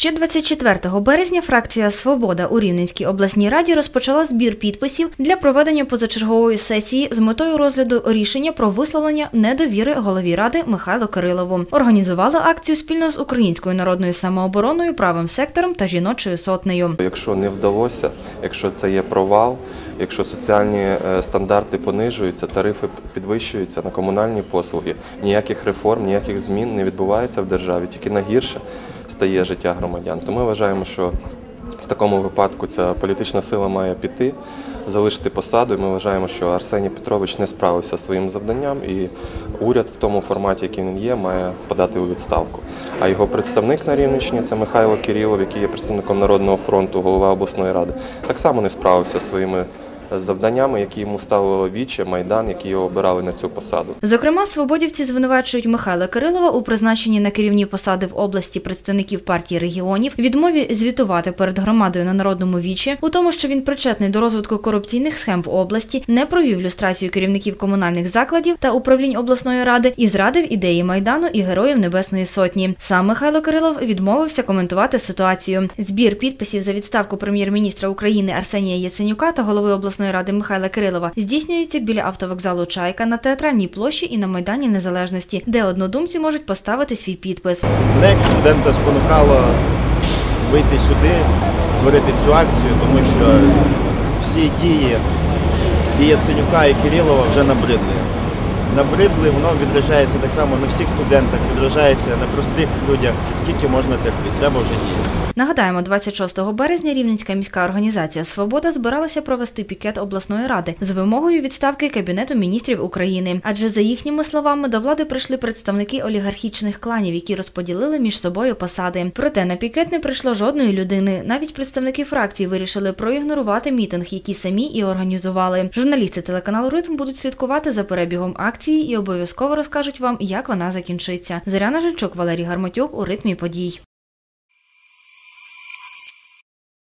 Ще 24 березня фракція «Свобода» у Рівненській обласній раді розпочала збір підписів для проведення позачергової сесії з метою розгляду рішення про висловлення недовіри голові ради Михайлу Кирилову. Організували акцію спільно з Українською народною самообороною, Правим сектором та Жіночою сотнею. Якщо не вдалося, якщо це є провал, якщо соціальні стандарти понижуються, тарифи підвищуються на комунальні послуги, ніяких реформ, ніяких змін не відбувається в державі, тільки на гірше стає життя громадян. То ми вважаємо, що в такому випадку ця політична сила має піти, залишити посаду. І ми вважаємо, що Арсеній Петрович не справився зі своїм завданням і уряд в тому форматі, який він є, має подати у відставку. А його представник на Рівненщині – це Михайло Кирилов, який є представником Народного фронту, голова обласної ради, так само не справився зі своїми завданнями, які йому ставило Віче, Майдан, які його обирали на цю посаду. Зокрема, свободівці звинувачують Михайла Кирилова у призначенні на керівні посади в області представників партії регіонів, відмові звітувати перед громадою на Народному Вічі, у тому, що він причетний до розвитку корупційних схем в області, не провів люстрацію керівників комунальних закладів та управлінь обласної ради і зрадив ідеї Майдану і Героїв Небесної Сотні. Сам Михайло Кирилов відмовився коментувати ситуацію. Збір підписів за відставку прем'єр-міністра України Арсенія Яценюка та голови обласної ради Михайла Кирилова здійснюється біля автовокзалу «Чайка», на Театральній площі і на Майдані Незалежності, де однодумці можуть поставити свій підпис. Мене студента спонукало вийти сюди, створити цю акцію, тому що всі дії і Яценюка, і Кирилова вже набридли. Набридли, воно відражається так само на всіх студентах, відражається на простих людях. Скільки можна терпіти, треба вже діяти. Нагадаємо, 26 березня Рівненська міська організація «Свобода» збиралася провести пікет обласної ради з вимогою відставки Кабінету міністрів України. Адже, за їхніми словами, до влади прийшли представники олігархічних кланів, які розподілили між собою посади. Проте на пікет не прийшло жодної людини. Навіть представники фракцій вирішили проігнорувати мітинг, який самі і організували. Журналісти телеканалу «Ритм» будуть слідкувати за перебігом акції і обов'язково розкажуть вам, як вона закінчиться. Зоряна Жильчук, Валерій Гармотюк у «Ритмі подій».